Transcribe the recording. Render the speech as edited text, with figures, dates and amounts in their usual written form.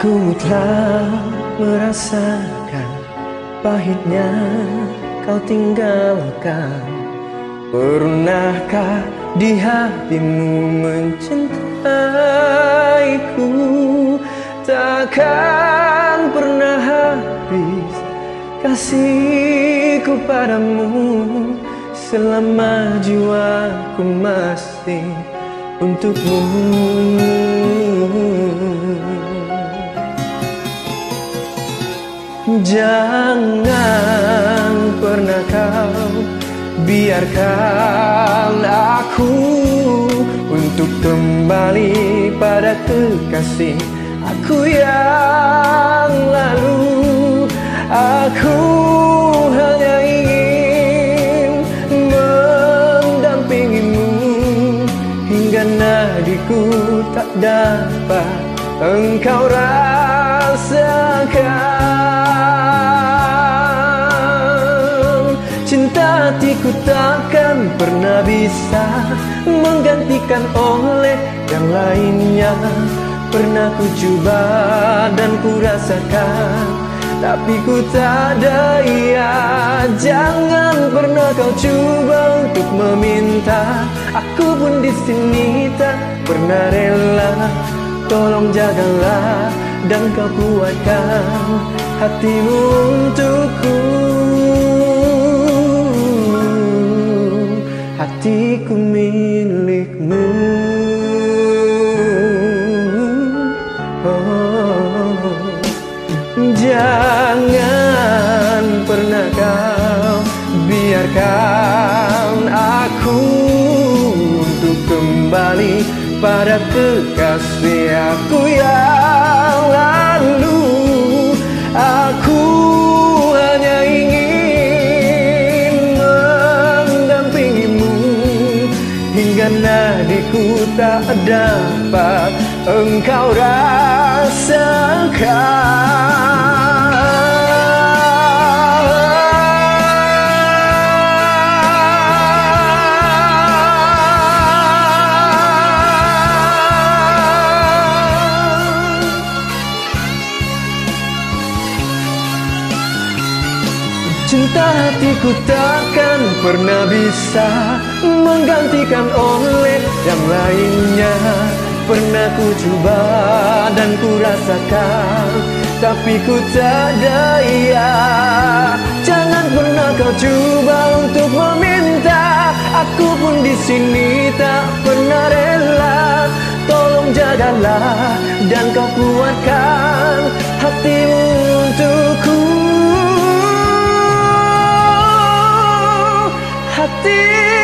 Aku telah merasakan pahitnya kau tinggalkan. Pernahkah di hatimu mencintaiku? Takkan pernah habis kasihku padamu, selama jiwaku masih untukmu. Jangan pernah kau biarkan aku untuk kembali pada kekasih aku yang lalu. Aku hanya ingin mendampingimu hingga nadiku tak dapat engkau rasakan. Cinta hatiku takkan pernah bisa menggantikan oleh yang lainnya. Pernah ku coba dan ku rasakan, tapi ku tak daya. Jangan pernah kau coba untuk meminta, aku pun di sini tak pernah rela. Tolong jagalah dan kau kuatkan hatimu untukku. Hatiku milikmu. Jangan pernah kau biarkan aku untuk kembali pada kekasih aku yang lalu. Aku hanya ingin mendampingimu hingga nadiku tak dapat engkau rasakan. Cinta hatiku takkan pernah bisa menggantikan oleh yang lainnya. Pernah ku coba dan ku rasakan, tapi ku tak daya. Jangan pernah kau coba untuk meminta, aku pun di sini tak pernah rela. Tolong jagalah dan kau kuatkan hatimu untukku. Hati